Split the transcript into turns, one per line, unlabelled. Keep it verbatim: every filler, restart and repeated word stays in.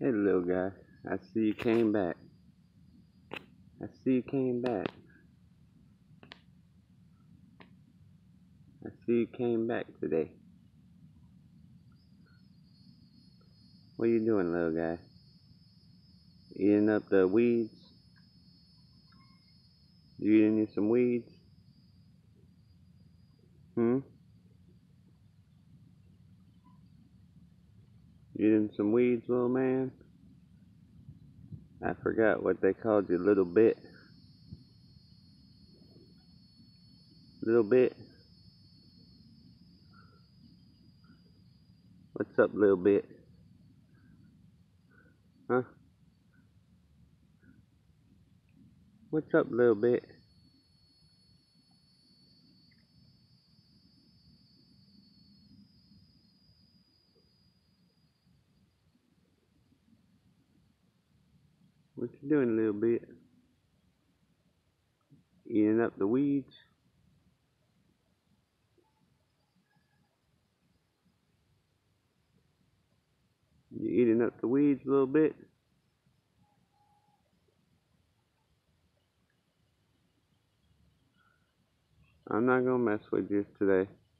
Hey, little guy. I see you came back. I see you came back. I see you came back today. What you doing, little guy? Eating up the weeds? You eating some weeds? Hmm? You eating some weeds, little man? I forgot what they called you, little bit. Little bit? What's up, little bit? Huh? What's up, little bit? What you doing, little bit? Eating up the weeds? You eating up the weeds, little bit? I'm not gonna mess with you today.